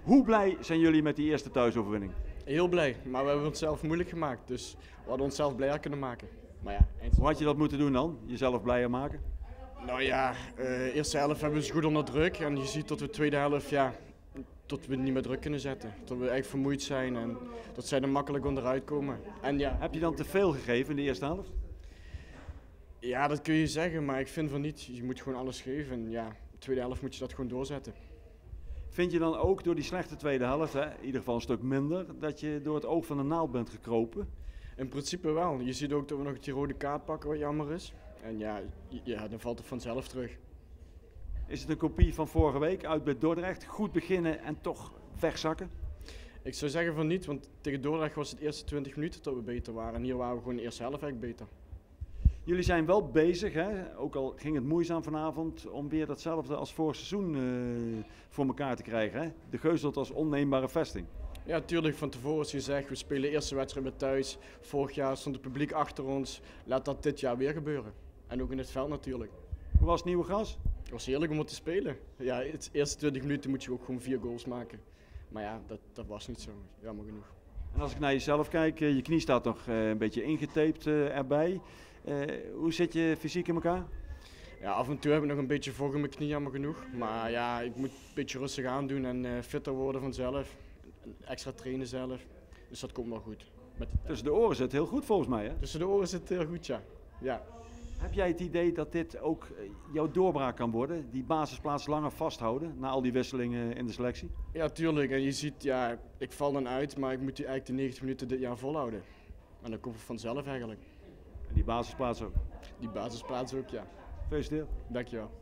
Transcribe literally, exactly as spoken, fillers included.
Hoe blij zijn jullie met die eerste thuisoverwinning? Heel blij, maar we hebben het onszelf moeilijk gemaakt. Dus we hadden onszelf blijer kunnen maken. Maar ja, Hoe had je dat moeten doen dan? Jezelf blijer maken? Nou ja, uh, eerste helft hebben we ze goed onder druk. En je ziet tot de tweede helft, ja, tot we niet meer druk kunnen zetten. Tot we echt vermoeid zijn en dat zij er makkelijk onderuit komen. En ja, heb je dan te veel gegeven in de eerste helft? Ja, dat kun je zeggen, maar ik vind van niet. Je moet gewoon alles geven. En ja, de tweede helft moet je dat gewoon doorzetten. Vind je dan ook door die slechte tweede helft, hè, in ieder geval een stuk minder, dat je door het oog van de naald bent gekropen? In principe wel. Je ziet ook dat we nog die rode kaart pakken, wat jammer is. En ja, ja dan valt het vanzelf terug. Is het een kopie van vorige week uit bij Dordrecht? Goed beginnen en toch wegzakken? Ik zou zeggen van niet, want tegen Dordrecht was het de eerste twintig minuten dat we beter waren. En hier waren we gewoon de eerste helft echt beter. Jullie zijn wel bezig, hè? Ook al ging het moeizaam vanavond, om weer datzelfde als vorig seizoen uh, voor elkaar te krijgen. Hè? De Geuzelt als onneembare vesting. Ja, tuurlijk. Van tevoren is gezegd, we spelen de eerste wedstrijd weer thuis. Vorig jaar stond het publiek achter ons. Laat dat dit jaar weer gebeuren. En ook in het veld natuurlijk. Hoe was het nieuwe gras? Het was heerlijk om het te spelen. Ja, de eerste twintig minuten moet je ook gewoon vier goals maken. Maar ja, dat, dat was niet zo. Jammer genoeg. En als ik naar jezelf kijk, je knie staat nog een beetje ingetaped erbij. Uh, hoe zit je fysiek in elkaar? Ja, af en toe heb ik nog een beetje vocht in mijn knie, jammer genoeg. Maar ja, ik moet een beetje rustig aandoen en uh, fitter worden vanzelf. Extra trainen zelf. Dus dat komt wel goed. Met de Tussen de oren zit het heel goed volgens mij, hè? Tussen de oren zit het heel goed, ja. ja. Heb jij het idee dat dit ook jouw doorbraak kan worden? Die basisplaats langer vasthouden na al die wisselingen in de selectie? Ja, tuurlijk. En je ziet, ja, ik val dan uit, maar ik moet die eigenlijk de negentig minuten dit jaar volhouden. En dat komt vanzelf eigenlijk. En die basisplaats ook? Die basisplaats ook, ja. Gefeliciteerd. Dankjewel.